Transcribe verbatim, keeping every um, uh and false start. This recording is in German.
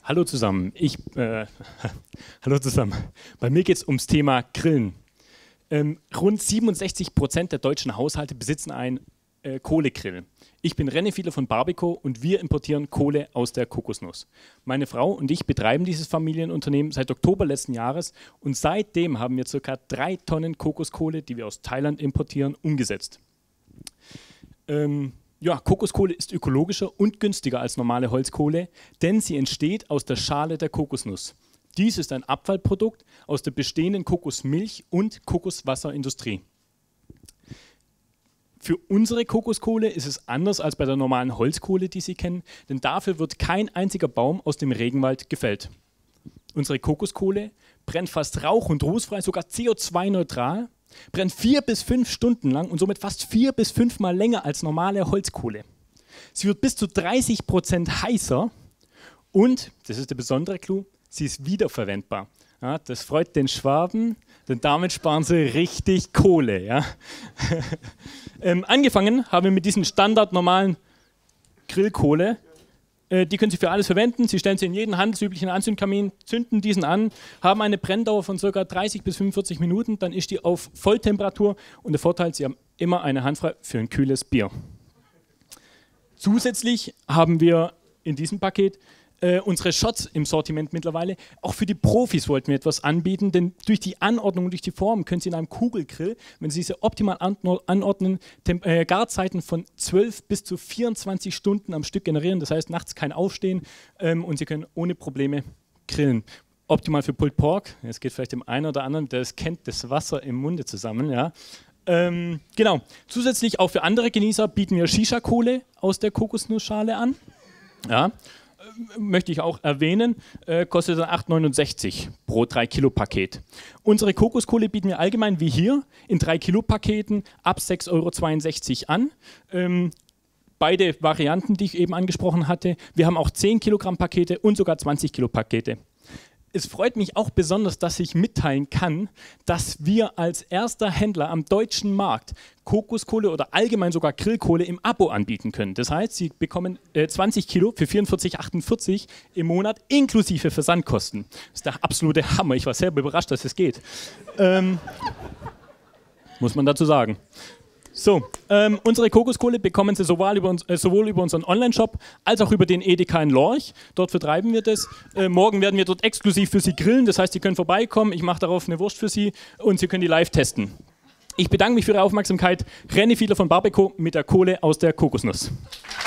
Hallo zusammen. Ich, äh, hallo zusammen. Bei mir geht es ums Thema Grillen. Ähm, rund siebenundsechzig Prozent der deutschen Haushalte besitzen einen äh, Kohlegrill. Ich bin René Fiedler von Barbico und wir importieren Kohle aus der Kokosnuss. Meine Frau und ich betreiben dieses Familienunternehmen seit Oktober letzten Jahres und seitdem haben wir ca. drei Tonnen Kokoskohle, die wir aus Thailand importieren, umgesetzt. Ähm, Ja, Kokoskohle ist ökologischer und günstiger als normale Holzkohle, denn sie entsteht aus der Schale der Kokosnuss. Dies ist ein Abfallprodukt aus der bestehenden Kokosmilch- und Kokoswasserindustrie. Für unsere Kokoskohle ist es anders als bei der normalen Holzkohle, die Sie kennen, denn dafür wird kein einziger Baum aus dem Regenwald gefällt. Unsere Kokoskohle brennt fast rauch- und rußfrei, sogar C O zwei neutral, brennt vier bis fünf Stunden lang und somit fast vier bis fünfmal länger als normale Holzkohle. Sie wird bis zu dreißig Prozent heißer und, das ist der besondere Clou, sie ist wiederverwendbar. Ja, das freut den Schwaben, denn damit sparen sie richtig Kohle. Ja. ähm, angefangen haben wir mit diesen standardnormalen Grillkohle. Die können Sie für alles verwenden. Sie stellen sie in jeden handelsüblichen Anzündkamin, zünden diesen an, haben eine Brenndauer von ca. dreißig bis fünfundvierzig Minuten, dann ist die auf Volltemperatur und der Vorteil, Sie haben immer eine Hand frei für ein kühles Bier. Zusätzlich haben wir in diesem Paket äh, unsere Shots im Sortiment mittlerweile. Auch für die Profis wollten wir etwas anbieten, denn durch die Anordnung und durch die Form können Sie in einem Kugelgrill, wenn Sie diese optimal anordnen, Tem äh, Garzeiten von zwölf bis zu vierundzwanzig Stunden am Stück generieren. Das heißt, nachts kein Aufstehen ähm, und Sie können ohne Probleme grillen. Optimal für Pulled Pork. Es geht vielleicht dem einen oder anderen, der es kennt, das Wasser im Munde zusammen. Ja. Ähm, genau. Zusätzlich auch für andere Genießer bieten wir Shisha-Kohle aus der Kokosnussschale an. Ja. Möchte ich auch erwähnen, äh, kostet dann acht neunundsechzig pro drei Kilo Paket. Unsere Kokoskohle bieten wir allgemein wie hier in drei Kilo Paketen ab sechs Euro zweiundsechzig an. Ähm, beide Varianten, die ich eben angesprochen hatte. Wir haben auch zehn Kilogramm Pakete und sogar zwanzig Kilo Pakete. Es freut mich auch besonders, dass ich mitteilen kann, dass wir als erster Händler am deutschen Markt Kokoskohle oder allgemein sogar Grillkohle im Abo anbieten können. Das heißt, Sie bekommen äh, zwanzig Kilo für vierundvierzig Euro achtundvierzig im Monat inklusive Versandkosten. Das ist der absolute Hammer. Ich war sehr überrascht, dass es geht. Ähm, muss man dazu sagen. So, ähm, unsere Kokoskohle bekommen Sie sowohl über, uns, äh, sowohl über unseren Online-Shop als auch über den Edeka in Lorch. Dort vertreiben wir das. Äh, morgen werden wir dort exklusiv für Sie grillen. Das heißt, Sie können vorbeikommen. Ich mache darauf eine Wurst für Sie und Sie können die live testen. Ich bedanke mich für Ihre Aufmerksamkeit. René Fiedler von Barbico mit der Kohle aus der Kokosnuss.